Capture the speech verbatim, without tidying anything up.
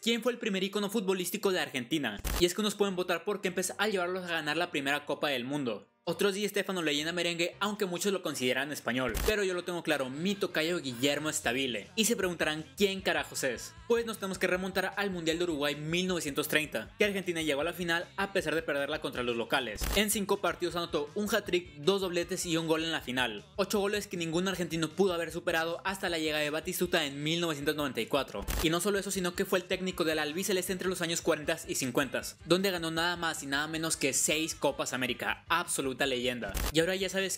¿Quién fue el primer ícono futbolístico de Argentina? Y es que unos pueden votar por Kempes al llevarlos a ganar la primera Copa del Mundo. Otros Di Stéfano, leyenda merengue, aunque muchos lo consideran español. Pero yo lo tengo claro, mi tocayo Guillermo Stabile. Y se preguntarán quién carajos es. Pues nos tenemos que remontar al Mundial de Uruguay mil novecientos treinta, que Argentina llegó a la final a pesar de perderla contra los locales. En cinco partidos anotó un hat-trick, dos dobletes y un gol en la final. Ocho goles que ningún argentino pudo haber superado hasta la llegada de Batistuta en mil novecientos noventa y cuatro. Y no solo eso, sino que fue el técnico del albiceleste entre los años cuarenta y cincuenta, donde ganó nada más y nada menos que seis Copas América. Absolutamente leyenda. Y ahora ya sabes